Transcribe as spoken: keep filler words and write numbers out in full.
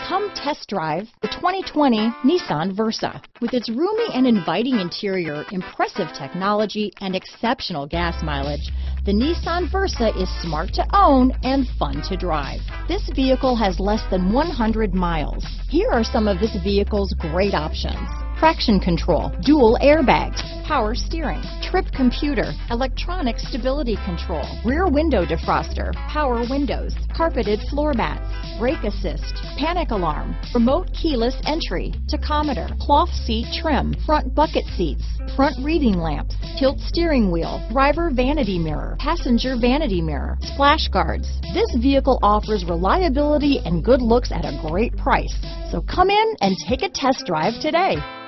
Come test drive the twenty twenty Nissan Versa. With its roomy and inviting interior, impressive technology, and exceptional gas mileage, the Nissan Versa is smart to own and fun to drive. This vehicle has less than one hundred miles. Here are some of this vehicle's great options: traction control, dual airbags, power steering, trip computer, electronic stability control, rear window defroster, power windows, carpeted floor mats, brake assist, panic alarm, remote keyless entry, tachometer, cloth seat trim, front bucket seats, front reading lamps, tilt steering wheel, driver vanity mirror, passenger vanity mirror, splash guards. This vehicle offers reliability and good looks at a great price. So come in and take a test drive today.